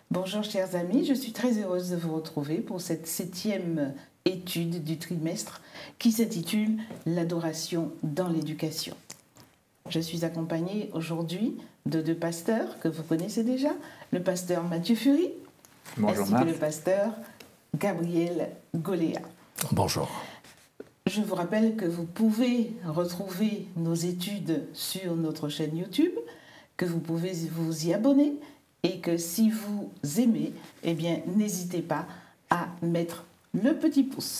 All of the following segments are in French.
Bonjour chers amis, je suis très heureuse de vous retrouver pour cette 7e étude du trimestre qui s'intitule « L'adoration dans l'éducation ». Je suis accompagnée aujourd'hui de 2 pasteurs que vous connaissez déjà, le pasteur Mathieu Fury, ainsi que le pasteur Gabriel Goléa. Bonjour. Je vous rappelle que vous pouvez retrouver nos études sur notre chaîne YouTube, que vous pouvez vous y abonner et que si vous aimez, eh bien, n'hésitez pas à mettre le petit pouce.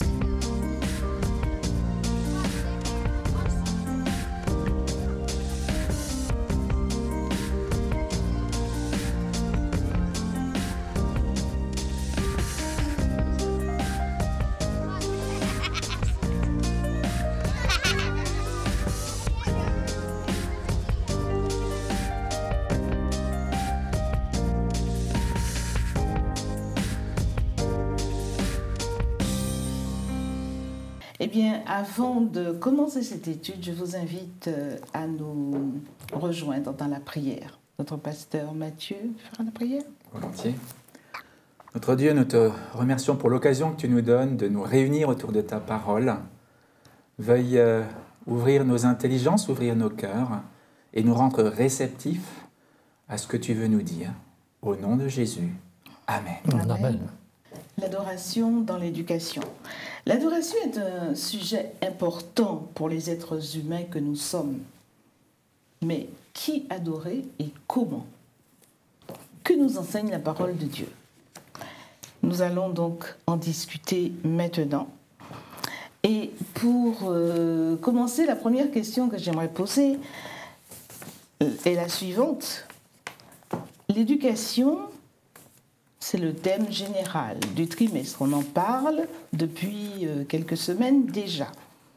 Eh bien, avant de commencer cette étude, je vous invite à nous rejoindre dans la prière. Notre pasteur Mathieu fera la prière. Volontiers. Notre Dieu, nous te remercions pour l'occasion que tu nous donnes de nous réunir autour de ta parole. Veuille ouvrir nos intelligences, ouvrir nos cœurs et nous rendre réceptifs à ce que tu veux nous dire. Au nom de Jésus. Amen. Amen. L'adoration dans l'éducation. L'adoration est un sujet important pour les êtres humains que nous sommes. Mais qui adorer et comment? Que nous enseigne la parole de Dieu? Nous allons donc en discuter maintenant. Et pour commencer, la première question que j'aimerais poser est la suivante. L'éducation, c'est le thème général du trimestre. On en parle depuis quelques semaines déjà.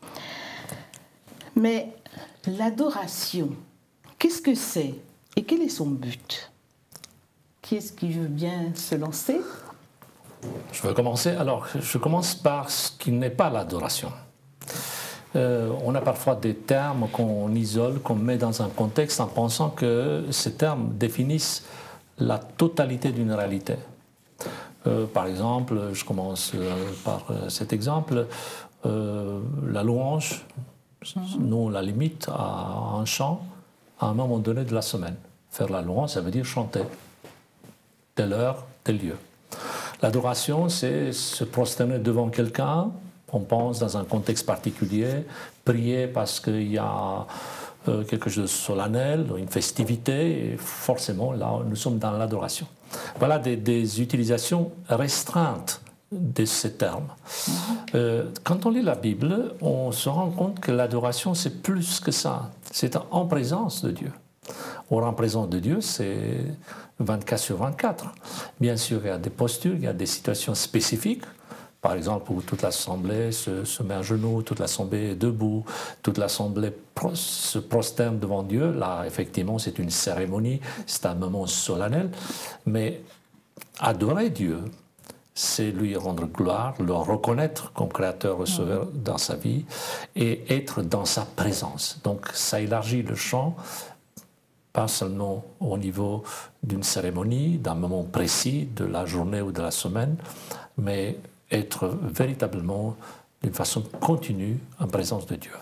Mais l'adoration, qu'est-ce que c'est et quel est son but? Qui est-ce qui veut bien se lancer? Je vais commencer. Alors, je commence par ce qui n'est pas l'adoration. On a parfois des termes qu'on isole, qu'on met dans un contexte en pensant que ces termes définissent la totalité d'une réalité. Par exemple, je commence par cet exemple, la louange, nous on la limite à un chant à un moment donné de la semaine. Faire la louange, ça veut dire chanter, telle heure, tel lieu. L'adoration, c'est se prosterner devant quelqu'un, on pense dans un contexte particulier, prier parce qu'il y a quelque chose de solennel, une festivité, et forcément, là, nous sommes dans l'adoration. Voilà des utilisations restreintes de ces termes. Quand on lit la Bible, on se rend compte que l'adoration, c'est plus que ça. C'est en présence de Dieu. Or, en présence de Dieu, c'est 24 sur 24. Bien sûr, il y a des postures, il y a des situations spécifiques. Par exemple, où toute l'assemblée se met à genoux, toute l'assemblée est debout, toute l'assemblée se prosterne devant Dieu. Là, effectivement, c'est une cérémonie, c'est un moment solennel. Mais adorer Dieu, c'est lui rendre gloire, le reconnaître comme créateur receveur dans sa vie et être dans sa présence. Donc, ça élargit le champ, pas seulement au niveau d'une cérémonie, d'un moment précis de la journée ou de la semaine, mais être véritablement, d'une façon continue, en présence de Dieu.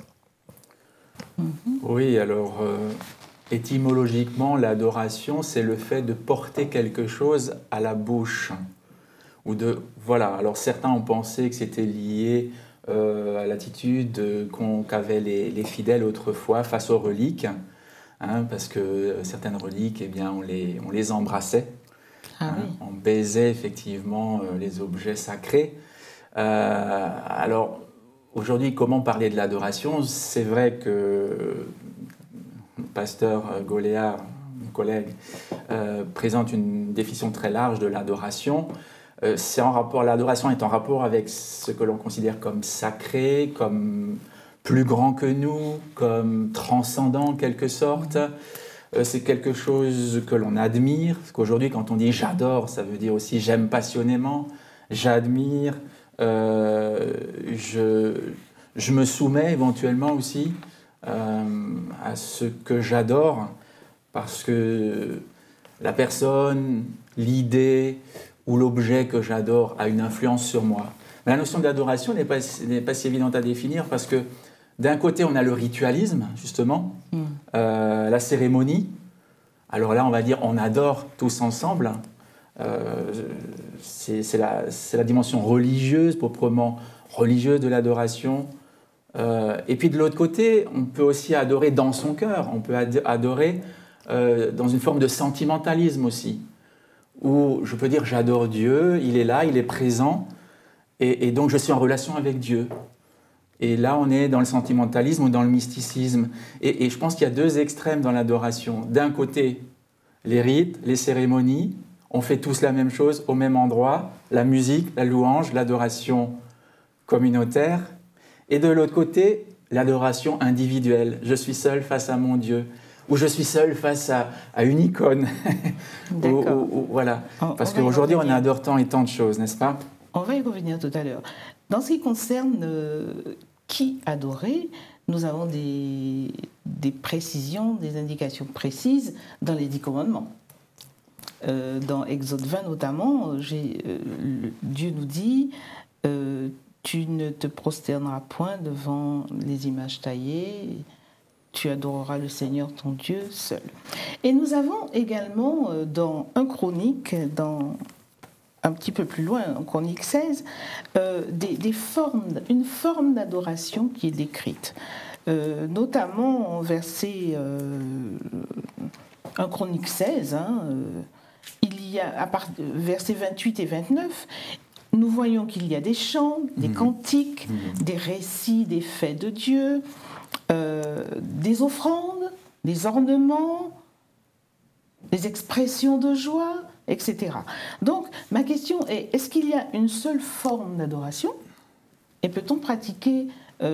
Oui, alors, étymologiquement, l'adoration, c'est le fait de porter quelque chose à la bouche. Ou de, voilà, alors certains ont pensé que c'était lié à l'attitude qu'avaient les fidèles autrefois face aux reliques, hein, parce que certaines reliques, eh bien, on les embrassait. Ah, oui. On baisait effectivement les objets sacrés. Alors, aujourd'hui, comment parler de l'adoration? C'est vrai que le pasteur Goléa, mon collègue, présente une définition très large de l'adoration. L'adoration est en rapport avec ce que l'on considère comme sacré, comme plus grand que nous, comme transcendant en quelque sorte. C'est quelque chose que l'on admire, parce qu'aujourd'hui, quand on dit « j'adore », ça veut dire aussi « j'aime passionnément »,« j'admire », je me soumets éventuellement aussi à ce que j'adore, parce que la personne l'idée ou l'objet que j'adore a une influence sur moi. Mais la notion d'adoration n'est pas si évidente à définir parce que d'un côté, on a le ritualisme, justement, la cérémonie. Alors là, on va dire, on adore tous ensemble. C'est la dimension religieuse, proprement religieuse de l'adoration. Et puis de l'autre côté, on peut aussi adorer dans son cœur. On peut adorer dans une forme de sentimentalisme aussi, où je peux dire j'adore Dieu, il est là, il est présent, et donc je suis en relation avec Dieu. Et là, on est dans le sentimentalisme ou dans le mysticisme. Et je pense qu'il y a deux extrêmes dans l'adoration. D'un côté, les rites, les cérémonies, on fait tous la même chose au même endroit, la musique, la louange, l'adoration communautaire. Et de l'autre côté, l'adoration individuelle. Je suis seul face à mon Dieu. Ou je suis seul face à une icône. Voilà. Parce qu'aujourd'hui, on adore tant et tant de choses, n'est-ce pas? On va y revenir tout à l'heure. Dans ce qui concerne qui adorer, nous avons des précisions, des indications précises dans les 10 commandements. Dans Exode 20 notamment, Dieu nous dit tu ne te prosterneras point devant les images taillées, tu adoreras le Seigneur ton Dieu seul. Et nous avons également dans 1 Chronique, un petit peu plus loin, en Chronique 16, une forme d'adoration qui est décrite. Notamment en verset 1 Chronique 16, il y a, versets 28 et 29, nous voyons qu'il y a des chants, des cantiques, des récits, des faits de Dieu, des offrandes, des ornements, des expressions de joie, etc. Donc, ma question est, est-ce qu'il y a une seule forme d'adoration? Et peut-on pratiquer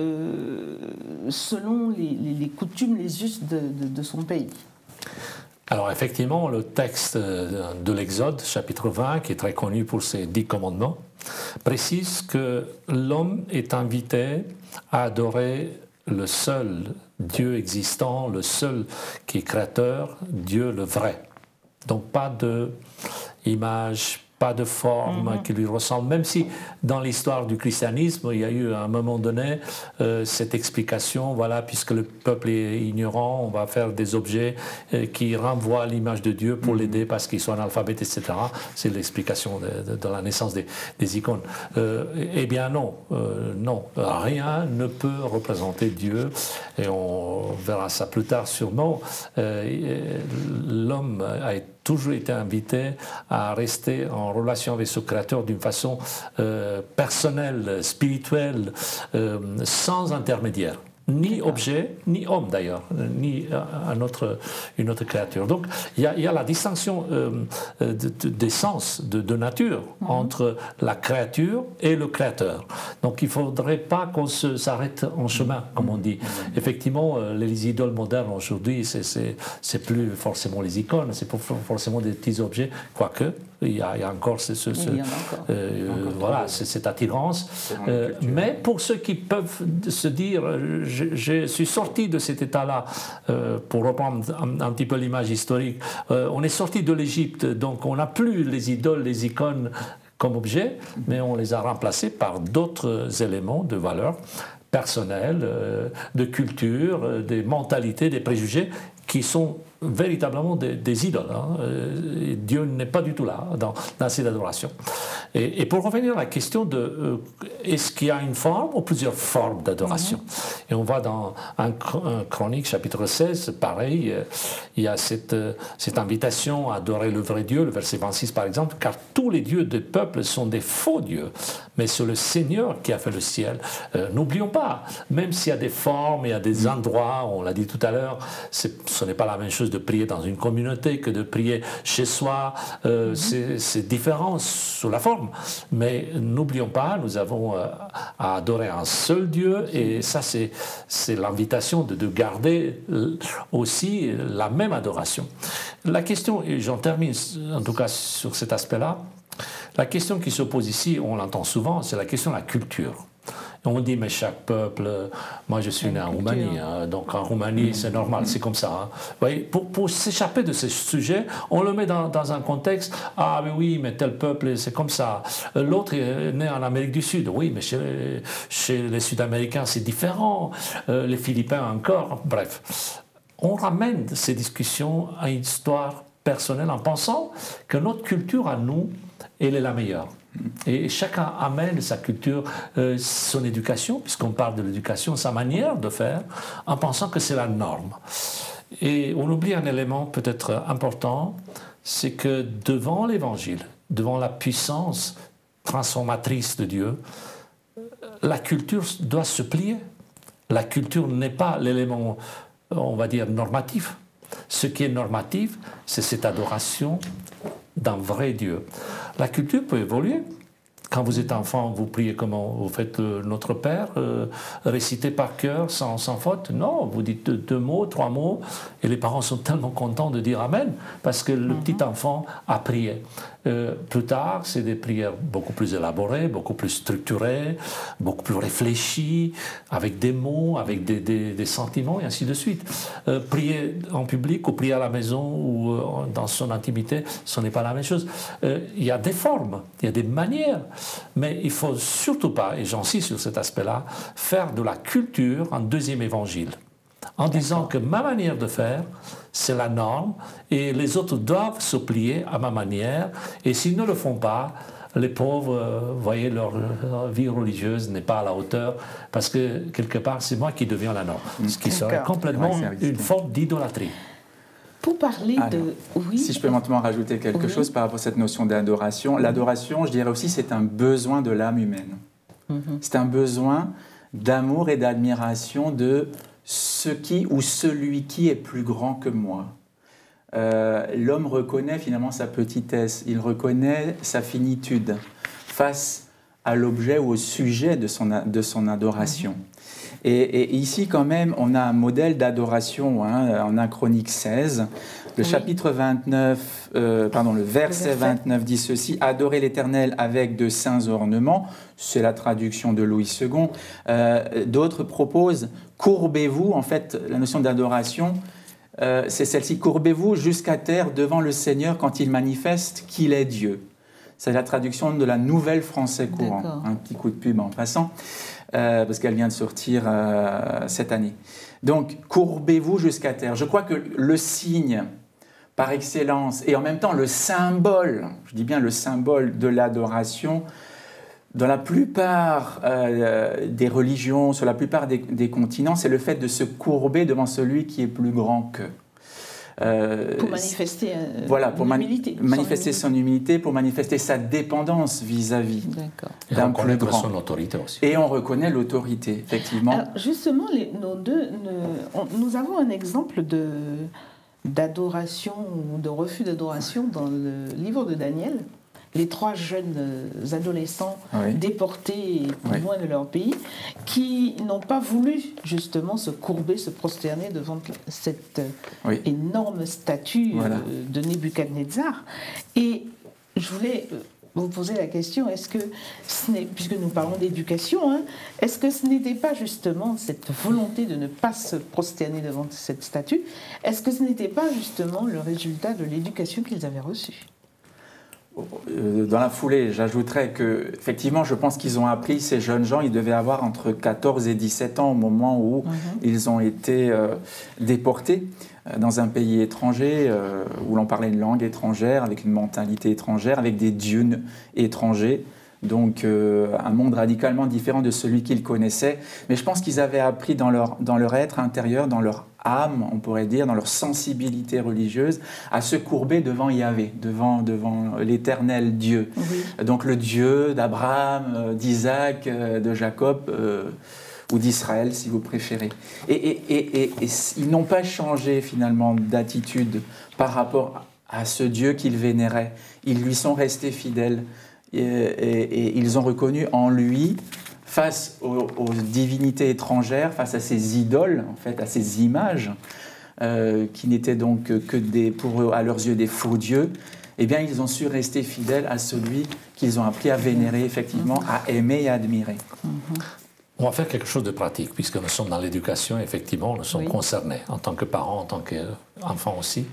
selon les coutumes, les us de son pays? Alors effectivement, le texte de l'Exode, chapitre 20, qui est très connu pour ses 10 commandements, précise que l'homme est invité à adorer le seul Dieu existant, le seul qui est créateur, Dieu le vrai. Donc pas d'image, pas de forme qui lui ressemble, même si dans l'histoire du christianisme, il y a eu à un moment donné cette explication, voilà, puisque le peuple est ignorant, on va faire des objets qui renvoient à l'image de Dieu pour l'aider parce qu'ils sont analphabètes, etc. C'est l'explication de la naissance des icônes. Eh bien non, non, rien ne peut représenter Dieu, et on verra ça plus tard sûrement. L'homme a toujours été invité à rester en relation avec ce Créateur d'une façon personnelle, spirituelle, sans intermédiaire. Ni objet, ni homme d'ailleurs, ni une autre créature. Donc il y a la distinction d'essence, de nature, entre la créature et le créateur. Donc il ne faudrait pas qu'on s'arrête en chemin, comme on dit. Effectivement, les idoles modernes aujourd'hui, c'est plus forcément les icônes, c'est pas forcément des petits objets, quoique il y a encore cette attirance. Mais pour ceux qui peuvent se dire, je suis sorti de cet état-là, pour reprendre un petit peu l'image historique, on est sorti de l'Égypte, donc on n'a plus les idoles, les icônes comme objets, mais on les a remplacés par d'autres éléments de valeur personnelle, de culture, des mentalités, des préjugés qui sont véritablement des idoles. Dieu n'est pas du tout là dans cette adoration. Et pour revenir à la question de est-ce qu'il y a une forme ou plusieurs formes d'adoration? Et on voit dans un Chronique chapitre 16, pareil, il y a cette invitation à adorer le vrai Dieu, le verset 26 par exemple, car tous les dieux des peuples sont des faux dieux, mais c'est le Seigneur qui a fait le ciel. N'oublions pas, même s'il y a des formes, il y a des endroits, on l'a dit tout à l'heure, ce n'est pas la même chose de prier dans une communauté que de prier chez soi. C'est différent sous la forme. Mais n'oublions pas, nous avons à adorer un seul Dieu, et ça c'est l'invitation de garder aussi la même adoration. La question, et j'en termine en tout cas sur cet aspect-là, la question qui se pose ici, on l'entend souvent, c'est la question de la culture. Et on dit, mais chaque peuple, moi je suis né en Roumanie, hein, donc en Roumanie c'est normal, c'est comme ça. Hein. Vous voyez, pour s'échapper de ce sujet, on le met dans un contexte, ah mais oui, mais tel peuple c'est comme ça. L'autre est né en Amérique du Sud, oui, mais chez les Sud-Américains c'est différent, les Philippins encore, bref. On ramène ces discussions à une histoire personnelle en pensant que notre culture à nous, elle est la meilleure. Et chacun amène sa culture, son éducation, puisqu'on parle de l'éducation, sa manière de faire, en pensant que c'est la norme. Et on oublie un élément peut-être important, c'est que devant l'Évangile, devant la puissance transformatrice de Dieu, la culture doit se plier. La culture n'est pas l'élément, on va dire, normatif. Ce qui est normatif, c'est cette adoration d'un vrai Dieu. La culture peut évoluer. Quand vous êtes enfant, vous priez comment? Vous faites Notre Père, récité par cœur, sans faute? Non, vous dites 2 mots, 3 mots, et les parents sont tellement contents de dire Amen, parce que le petit enfant a prié. Plus tard, c'est des prières beaucoup plus élaborées, beaucoup plus structurées, beaucoup plus réfléchies, avec des mots, avec des sentiments, et ainsi de suite. Prier en public ou prier à la maison ou dans son intimité, ce n'est pas la même chose. Il y a des formes, il y a des manières, mais il ne faut surtout pas, et j'insiste sur cet aspect-là, faire de la culture un deuxième évangile, en disant que ma manière de faire, c'est la norme, et les autres doivent se plier à ma manière, et s'ils ne le font pas, les pauvres, vous voyez, leur vie religieuse n'est pas à la hauteur, parce que quelque part, c'est moi qui deviens la norme, ce qui serait complètement une forme d'idolâtrie. Pour parler de... Oui. Si je peux maintenant rajouter quelque chose par rapport à cette notion d'adoration, l'adoration, je dirais aussi, c'est un besoin de l'âme humaine. C'est un besoin d'amour et d'admiration de ce qui ou celui qui est plus grand que moi. L'homme reconnaît finalement sa petitesse, il reconnaît sa finitude face à l'objet ou au sujet de son adoration. Et ici, quand même, on a un modèle d'adoration hein, en 1 Chroniques 16. Le chapitre 29, le verset 29 dit ceci: « Adorez l'Éternel avec de saints ornements ». C'est la traduction de Louis II. D'autres proposent « courbez-vous ». En fait, la notion d'adoration, c'est celle-ci. « Courbez-vous jusqu'à terre devant le Seigneur quand il manifeste qu'il est Dieu ». C'est la traduction de la Nouvelle Français courant. Un petit coup de pub en passant. Parce qu'elle vient de sortir cette année. Donc, courbez-vous jusqu'à terre. Je crois que le signe par excellence et en même temps le symbole, je dis bien le symbole de l'adoration, dans la plupart des religions, sur la plupart des continents, c'est le fait de se courber devant celui qui est plus grand qu'eux. Pour manifester son humilité, pour manifester sa dépendance vis-à-vis d'un plus grand. Son autorité aussi. Et on reconnaît l'autorité, effectivement. Alors, justement, nous avons un exemple d'adoration ou de refus d'adoration dans le livre de Daniel. Les 3 jeunes adolescents déportés loin de leur pays, qui n'ont pas voulu justement se courber, se prosterner devant cette énorme statue de Nebuchadnezzar. Et je voulais vous poser la question, est-ce que, puisque nous parlons d'éducation, hein, est-ce que ce n'était pas justement cette volonté de ne pas se prosterner devant cette statue, est-ce que ce n'était pas justement le résultat de l'éducation qu'ils avaient reçue ? Dans la foulée, j'ajouterais que, effectivement, je pense qu'ils ont appris, ces jeunes gens, ils devaient avoir entre 14 et 17 ans au moment où ils ont été déportés dans un pays étranger où l'on parlait une langue étrangère, avec une mentalité étrangère, avec des dieux étrangers. Donc un monde radicalement différent de celui qu'ils connaissaient. Mais je pense qu'ils avaient appris dans leur être intérieur, dans leur âme, on pourrait dire, dans leur sensibilité religieuse, à se courber devant Yahvé, devant l'éternel Dieu. Donc le Dieu d'Abraham, d'Isaac, de Jacob, ou d'Israël, si vous préférez. Et ils n'ont pas changé finalement d'attitude par rapport à ce Dieu qu'ils vénéraient. Ils lui sont restés fidèles. Et ils ont reconnu en lui, face aux divinités étrangères, face à ces idoles, en fait, à ces images, qui n'étaient donc que pour eux, à leurs yeux, des faux dieux, eh bien, ils ont su rester fidèles à celui qu'ils ont appris à vénérer, effectivement, à aimer et à admirer. On va faire quelque chose de pratique, puisque nous sommes dans l'éducation, effectivement, nous sommes concernés en tant que parents, en tant qu'enfants aussi.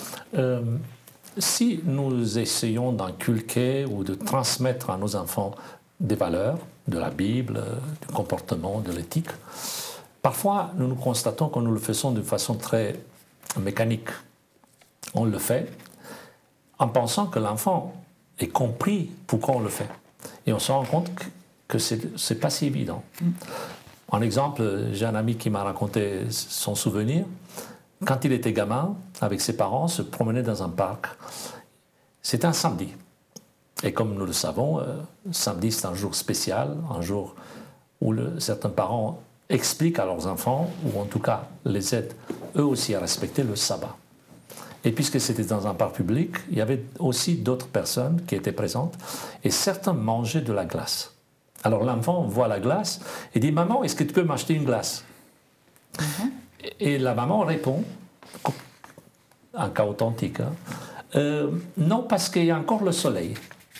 Si nous essayons d'inculquer ou de transmettre à nos enfants des valeurs, de la Bible, du comportement, de l'éthique, parfois nous constatons que nous le faisons d'une façon très mécanique. On le fait en pensant que l'enfant ait compris pourquoi on le fait. Et on se rend compte que ce n'est pas si évident. En exemple, j'ai un ami qui m'a raconté son souvenir. Quand il était gamin, avec ses parents, se promenait dans un parc. C'était un samedi. Et comme nous le savons, samedi, c'est un jour spécial, un jour où certains parents expliquent à leurs enfants, ou en tout cas les aident eux aussi à respecter le sabbat. Et puisque c'était dans un parc public, il y avait aussi d'autres personnes qui étaient présentes, et certains mangeaient de la glace. Alors l'enfant voit la glace et dit « Maman, est-ce que tu peux m'acheter une glace ?» Et la maman répond, un cas authentique, non, parce qu'il y a encore le soleil.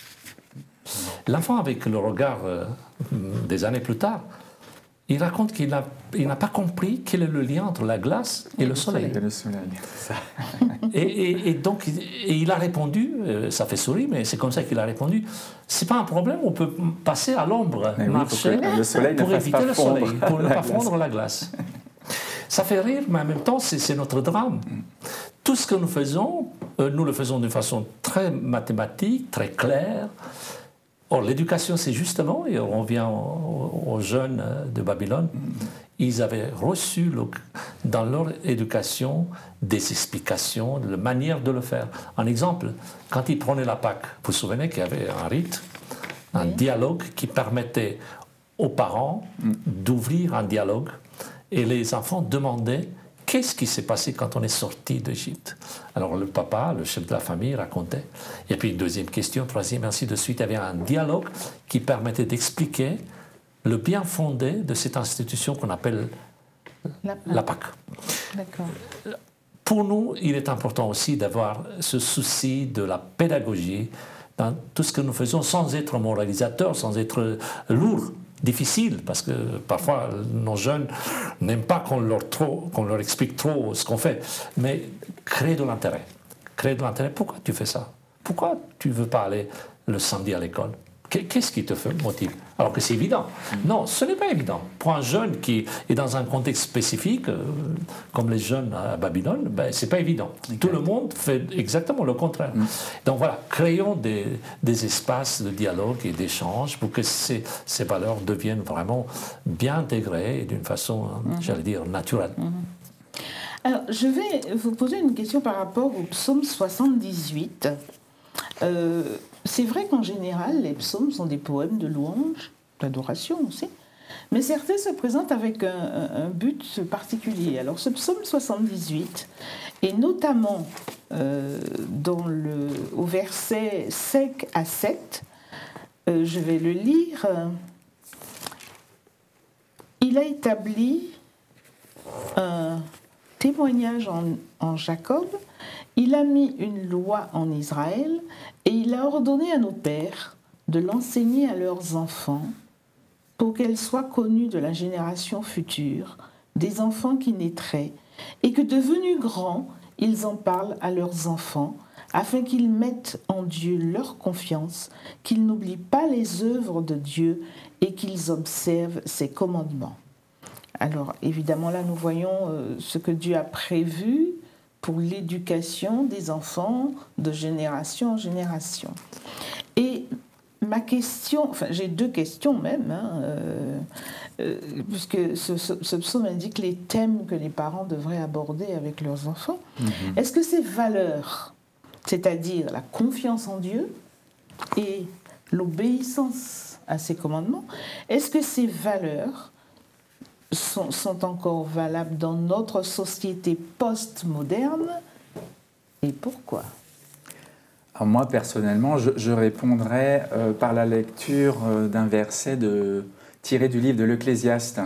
L'enfant, avec le regard des années plus tard, il raconte qu'il n'a pas compris quel est le lien entre la glace et le soleil. Et le soleil, ça. Et donc, il a répondu, ça fait sourire, mais c'est comme ça qu'il a répondu, c'est pas un problème, on peut passer à l'ombre, marcher pour éviter le soleil, pour ne pas fondre la glace. Ça fait rire, mais en même temps, c'est notre drame. Tout ce que nous faisons, nous le faisons d'une façon très mathématique, très claire. Or, l'éducation, c'est justement, et on revient aux jeunes de Babylone, ils avaient reçu dans leur éducation des explications, de la manière de le faire. Un exemple, quand ils prenaient la Pâque, vous vous souvenez qu'il y avait un rite, un dialogue qui permettait aux parents d'ouvrir un dialogue, et les enfants demandaient qu'est-ce qui s'est passé quand on est sorti d'Égypte. Alors le papa, le chef de la famille, racontait. Et puis une deuxième question, troisième, ainsi de suite. Il y avait un dialogue qui permettait d'expliquer le bien fondé de cette institution qu'on appelle la Pâque. D'accord. Pour nous, il est important aussi d'avoir ce souci de la pédagogie dans tout ce que nous faisons, sans être moralisateur, sans être lourd, difficile, parce que parfois nos jeunes n'aiment pas qu'on leur explique trop ce qu'on fait, mais créer de l'intérêt. Créer de l'intérêt. Pourquoi tu fais ça? Pourquoi tu ne veux pas aller le samedi à l'école? Qu'est-ce qui te motive? Alors que c'est évident. Non, ce n'est pas évident. Pour un jeune qui est dans un contexte spécifique, comme les jeunes à Babylone, ben, ce n'est pas évident. Tout le monde fait exactement le contraire. Donc voilà, créons des espaces de dialogue et d'échange pour que ces valeurs deviennent vraiment bien intégrées et d'une façon, j'allais dire, naturelle. Alors, je vais vous poser une question par rapport au psaume 78. C'est vrai qu'en général, les psaumes sont des poèmes de louange, d'adoration aussi, mais certains se présentent avec un but particulier. Alors ce psaume 78, et notamment au verset 5 à 7, je vais le lire. Il a établi un témoignage en Jacob, il a mis une loi en Israël et il a ordonné à nos pères de l'enseigner à leurs enfants pour qu'elle soit connue de la génération future, des enfants qui naîtraient, et que devenus grands, ils en parlent à leurs enfants, afin qu'ils mettent en Dieu leur confiance, qu'ils n'oublient pas les œuvres de Dieu et qu'ils observent ses commandements. Alors évidemment là nous voyons ce que Dieu a prévu pour l'éducation des enfants de génération en génération. Et ma question, enfin j'ai deux questions même, puisque ce psaume indique les thèmes que les parents devraient aborder avec leurs enfants. Est-ce que ces valeurs, c'est-à-dire la confiance en Dieu et l'obéissance à ses commandements, est-ce que ces valeurs sont encore valables dans notre société post-moderne et pourquoi? Alors moi, personnellement, je répondrais par la lecture d'un verset tiré du livre de l'Ecclésiaste.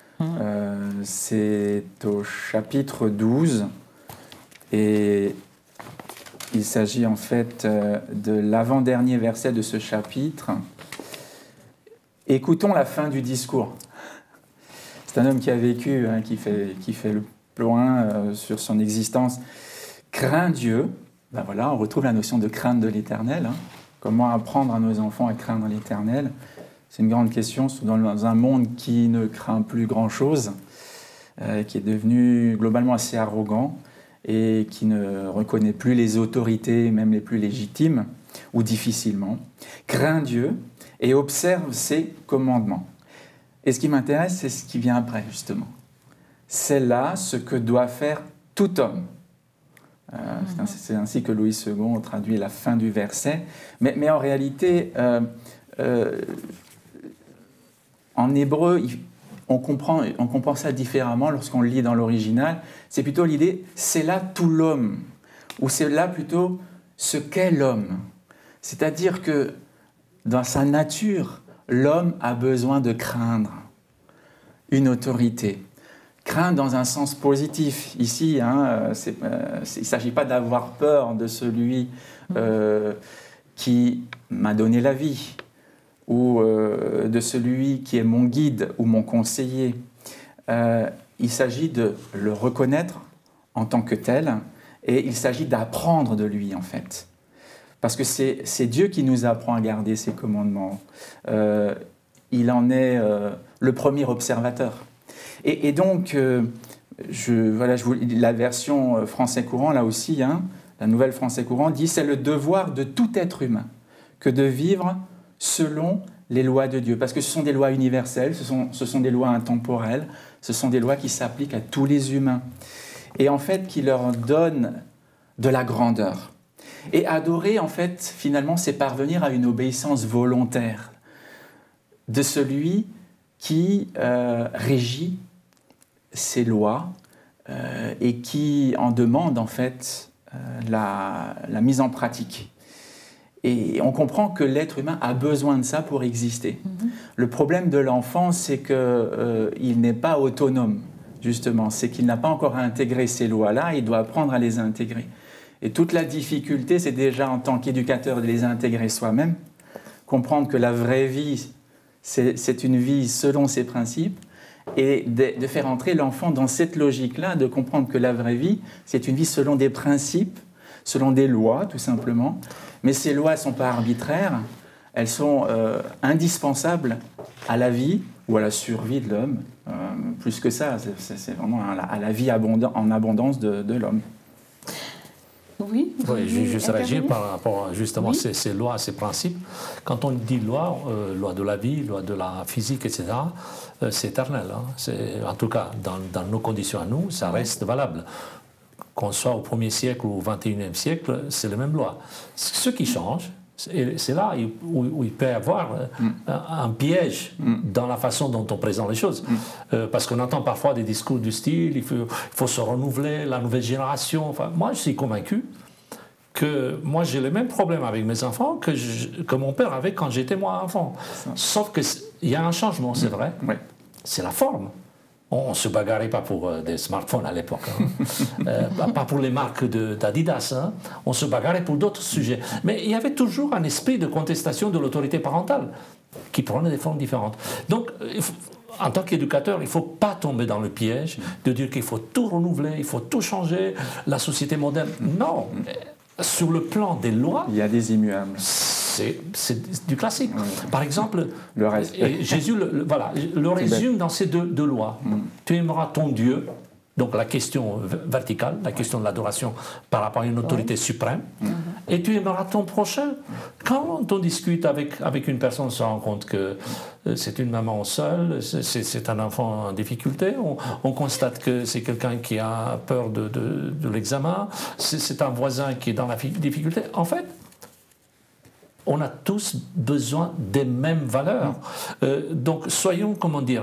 C'est au chapitre 12 et il s'agit en fait de l'avant-dernier verset de ce chapitre. Écoutons la fin du discours. c'est un homme qui a vécu, hein, qui fait le loin sur son existence. Crains Dieu. Ben voilà, on retrouve la notion de crainte de l'Éternel. Hein. Comment apprendre à nos enfants à craindre l'Éternel? C'est une grande question dans un monde qui ne craint plus grand-chose, qui est devenu globalement assez arrogant et qui ne reconnaît plus les autorités, même les plus légitimes, ou difficilement. Crains Dieu et observe ses commandements. Et ce qui m'intéresse, c'est ce qui vient après, justement. C'est là ce que doit faire tout homme. C'est ainsi que Louis II traduit la fin du verset. Mais en réalité, en hébreu, on comprend ça différemment lorsqu'on le lit dans l'original. C'est plutôt l'idée, c'est là tout l'homme, ou c'est là plutôt ce qu'est l'homme. C'est-à-dire que dans sa nature, l'homme a besoin de craindre une autorité. Craindre dans un sens positif. Ici, hein, il ne s'agit pas d'avoir peur de celui qui m'a donné la vie, ou de celui qui est mon guide ou mon conseiller. Il s'agit de le reconnaître en tant que tel, et il s'agit d'apprendre de lui, en fait. Parce que c'est Dieu qui nous apprend à garder ses commandements. Il en est le premier observateur. Et donc, la version français courant, là aussi, hein, la nouvelle français courant, dit « c'est le devoir de tout être humain que de vivre selon les lois de Dieu ». Parce que ce sont des lois universelles, ce sont des lois intemporelles, ce sont des lois qui s'appliquent à tous les humains. Et en fait, qui leur donnent de la grandeur. Et adorer, en fait, finalement, c'est parvenir à une obéissance volontaire de celui qui régit ces lois et qui en demande, en fait, la mise en pratique. Et on comprend que l'être humain a besoin de ça pour exister. Le problème de l'enfant, c'est qu'il n'est pas autonome, justement. C'est qu'il n'a pas encore intégré ces lois-là, il doit apprendre à les intégrer. Et toute la difficulté, c'est déjà en tant qu'éducateur de les intégrer soi-même, comprendre que la vraie vie, c'est une vie selon ses principes, et de faire entrer l'enfant dans cette logique-là, de comprendre que la vraie vie, c'est une vie selon des principes, selon des lois, tout simplement. Mais ces lois ne sont pas arbitraires, elles sont indispensables à la vie ou à la survie de l'homme. Plus que ça, c'est vraiment à la vie en abondance de l'homme. Oui, juste réagir par rapport justement à ces lois, ces principes. Quand on dit loi, loi de la vie, loi de la physique, etc., c'est éternel. Hein. En tout cas, dans nos conditions à nous, ça reste valable. Qu'on soit au 1er siècle ou au 21e siècle, c'est les mêmes lois. Ce qui change, c'est là où il peut y avoir un piège dans la façon dont on présente les choses. Parce qu'on entend parfois des discours du style, il faut se renouveler, la nouvelle génération. Enfin, moi, je suis convaincu que moi, j'ai les mêmes problèmes avec mes enfants que mon père avait quand j'étais moi enfant. Sauf qu'il y a un changement, c'est vrai. C'est la forme. On ne se bagarrait pas pour des smartphones à l'époque, hein. Pas pour les marques d'Adidas, hein. On se bagarrait pour d'autres sujets. Mais il y avait toujours un esprit de contestation de l'autorité parentale qui prenait des formes différentes. Donc, en tant qu'éducateur, il ne faut pas tomber dans le piège de dire qu'il faut tout renouveler, il faut tout changer, la société moderne. Non, sur le plan des lois... Il y a des immuables. C'est du classique. Par exemple, le respect. Jésus le résume dans ces deux lois. Tu aimeras ton Dieu, donc la question verticale, la question de l'adoration par rapport à une autorité suprême, et tu aimeras ton prochain. Quand on discute avec une personne, on se rend compte que c'est une maman seule, c'est un enfant en difficulté, on constate que c'est quelqu'un qui a peur de l'examen, c'est un voisin qui est dans la difficulté. En fait, on a tous besoin des mêmes valeurs. Donc soyons, comment dire,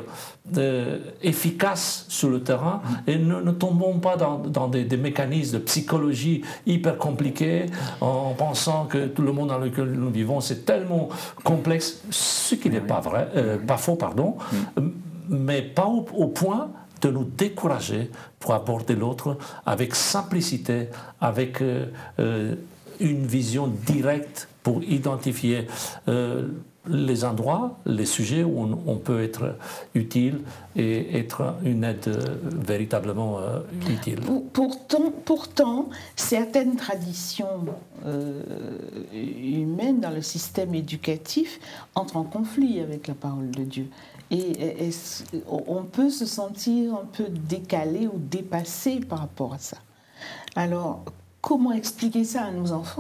efficaces sur le terrain et ne tombons pas dans des mécanismes de psychologie hyper compliqués en pensant que tout le monde dans lequel nous vivons c'est tellement complexe, ce qui n'est pas vrai, pas faux, pardon, mais pas au point de nous décourager pour aborder l'autre avec simplicité, avec une vision directe pour identifier les endroits, les sujets où on peut être utile et être une aide véritablement utile. Pourtant, certaines traditions humaines dans le système éducatif entrent en conflit avec la parole de Dieu. Et on peut se sentir un peu décalé ou dépassé par rapport à ça. Alors, comment expliquer ça à nos enfants ?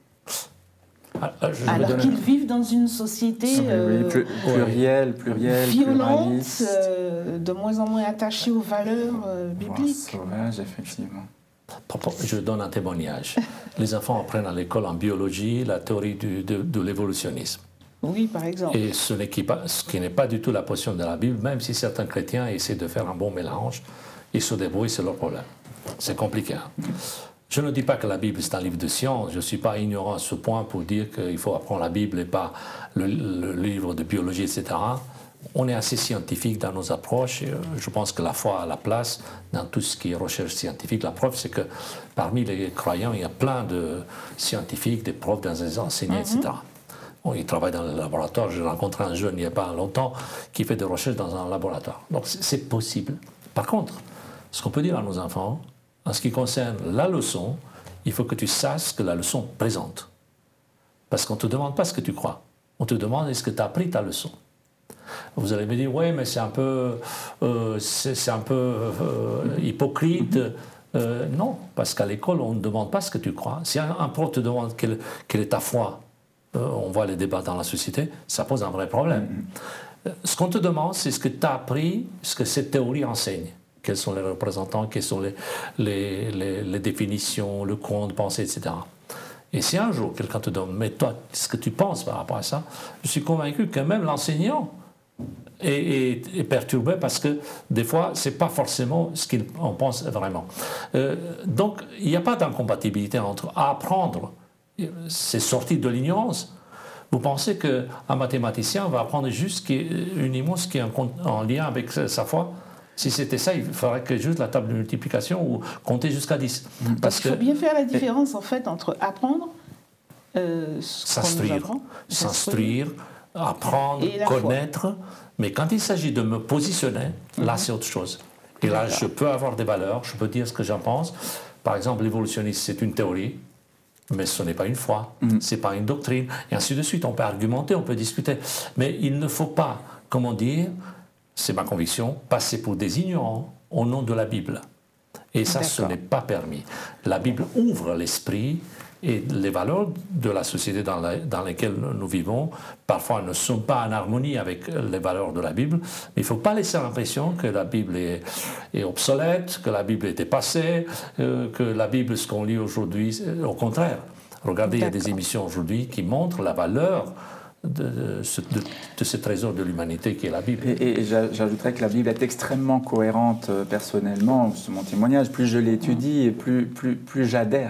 Alors qu'ils vivent dans une société plurielle, violente, de moins en moins attachée aux valeurs bibliques. Sauvage, effectivement. Je donne un témoignage. Les enfants apprennent à l'école en biologie la théorie de l'évolutionnisme. Oui, par exemple. Et ce qui n'est pas du tout la position de la Bible, même si certains chrétiens essaient de faire un bon mélange, ils se débrouillent, c'est leur problème. C'est compliqué. Je ne dis pas que la Bible c'est un livre de science, je ne suis pas ignorant à ce point pour dire qu'il faut apprendre la Bible et pas le livre de biologie, etc. On est assez scientifique dans nos approches et je pense que la foi a la place dans tout ce qui est recherche scientifique. La preuve, c'est que parmi les croyants, il y a plein de scientifiques, des profs, des enseignants, etc. Bon, ils travaillent dans le laboratoire. J'ai rencontré un jeune il n'y a pas longtemps qui fait des recherches dans un laboratoire. Donc c'est possible. Par contre, ce qu'on peut dire à nos enfants, en ce qui concerne la leçon, il faut que tu saches ce que la leçon présente. Parce qu'on ne te demande pas ce que tu crois. On te demande est-ce que tu as appris ta leçon. Vous allez me dire, oui, mais c'est un peu, hypocrite. Non, parce qu'à l'école, on ne demande pas ce que tu crois. Si un prof te demande quelle est ta foi, on voit les débats dans la société, ça pose un vrai problème. Ce qu'on te demande, c'est ce que tu as appris, ce que cette théorie enseigne. Quels sont les représentants, quelles sont les définitions, le courant de pensée, etc. Et si un jour quelqu'un te demande, mais toi, ce que tu penses par rapport à ça, je suis convaincu que même l'enseignant est perturbé parce que des fois, ce n'est pas forcément ce qu'on pense vraiment. Donc, il n'y a pas d'incompatibilité entre apprendre, c'est sortir de l'ignorance. Vous pensez qu'un mathématicien va apprendre juste uniquement ce qui est en lien avec sa foi ? Si c'était ça, il faudrait que juste la table de multiplication ou compter jusqu'à 10. Parce qu'il faut bien faire la différence en fait entre apprendre, s'instruire, apprendre, connaître. Mais quand il s'agit de me positionner, là c'est autre chose. Et là je peux avoir des valeurs, je peux dire ce que j'en pense. Par exemple, l'évolutionnisme c'est une théorie, mais ce n'est pas une foi, ce n'est pas une doctrine, et ainsi de suite. On peut argumenter, on peut discuter. Mais il ne faut pas, comment dire, c'est ma conviction, passer pour des ignorants au nom de la Bible. Et ça, ce n'est pas permis. La Bible ouvre l'esprit et les valeurs de la société dans laquelle nous vivons, parfois ne sont pas en harmonie avec les valeurs de la Bible, mais il ne faut pas laisser l'impression que la Bible est obsolète, que la Bible est dépassée, que la Bible, ce qu'on lit aujourd'hui, au contraire. Regardez, il y a des émissions aujourd'hui qui montrent la valeur de ce trésor de l'humanité qui est la Bible. Et j'ajouterais que la Bible est extrêmement cohérente personnellement, c'est mon témoignage, plus je l'étudie et plus j'adhère,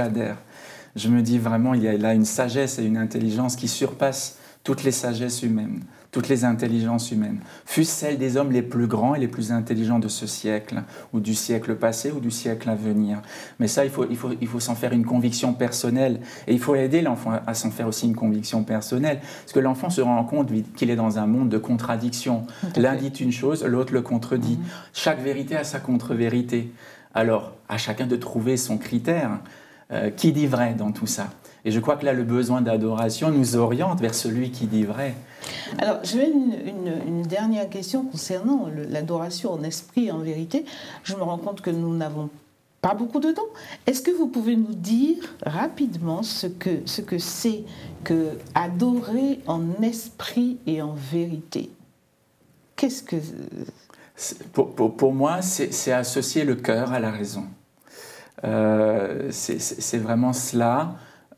Je me dis vraiment, il y a là une sagesse et une intelligence qui surpassent toutes les sagesses humaines, toutes les intelligences humaines, fût-ce celles des hommes les plus grands et les plus intelligents de ce siècle, ou du siècle passé, ou du siècle à venir. Mais ça, il faut s'en faire une conviction personnelle, et il faut aider l'enfant à s'en faire aussi une conviction personnelle, parce que l'enfant se rend compte qu'il est dans un monde de contradictions. L'un dit une chose, l'autre le contredit. Chaque vérité a sa contre-vérité. Alors, à chacun de trouver son critère. Qui dit vrai dans tout ça? Et je crois que là, le besoin d'adoration nous oriente vers celui qui dit vrai. Alors, j'ai une dernière question concernant l'adoration en esprit et en vérité. Je me rends compte que nous n'avons pas beaucoup de temps. Est-ce que vous pouvez nous dire rapidement ce que c'est que adorer en esprit et en vérité? Qu'est-ce que... Pour moi, c'est associer le cœur à la raison. C'est vraiment cela.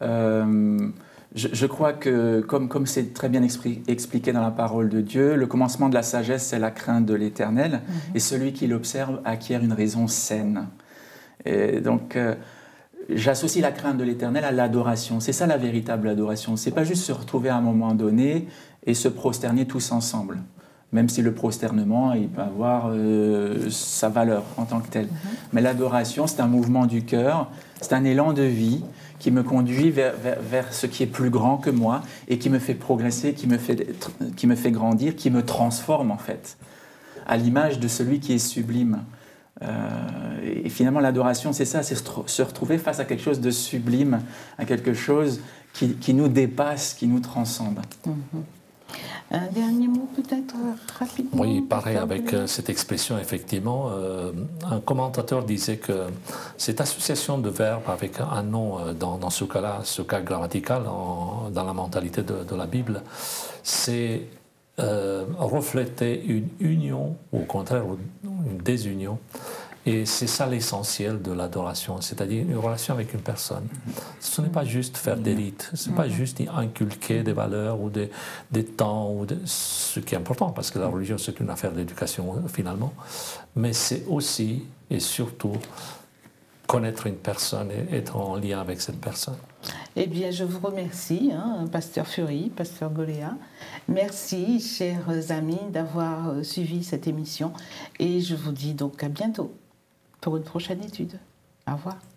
Je crois que, comme c'est très bien expliqué dans la parole de Dieu, le commencement de la sagesse, c'est la crainte de l'Éternel, et celui qui l'observe acquiert une raison saine. Et donc, j'associe la crainte de l'Éternel à l'adoration. C'est ça la véritable adoration. C'est pas juste se retrouver à un moment donné et se prosterner tous ensemble. même si le prosternement, il peut avoir sa valeur en tant que tel. Mais l'adoration, c'est un mouvement du cœur, c'est un élan de vie qui me conduit vers ce qui est plus grand que moi et qui me fait progresser, qui me fait grandir, qui me transforme en fait, à l'image de celui qui est sublime. Et finalement, l'adoration, c'est ça, c'est se retrouver face à quelque chose de sublime, à quelque chose qui nous dépasse, qui nous transcende. Un dernier mot peut-être rapidement? Oui, pareil avec cette expression, effectivement. Un commentateur disait que cette association de verbes avec un nom, dans ce cas-là, ce cas grammatical, dans la mentalité de la Bible, c'est refléter une union, ou au contraire une désunion. Et c'est ça l'essentiel de l'adoration, c'est-à-dire une relation avec une personne. Ce n'est pas juste faire des rites, ce n'est pas juste inculquer des valeurs ou des temps, ce qui est important, parce que la religion c'est une affaire d'éducation finalement, mais c'est aussi et surtout connaître une personne et être en lien avec cette personne. Eh bien, je vous remercie, Pasteur Fury, Pasteur Goléa. Merci, chers amis, d'avoir suivi cette émission. Et je vous dis donc à bientôt pour une prochaine étude. Au revoir.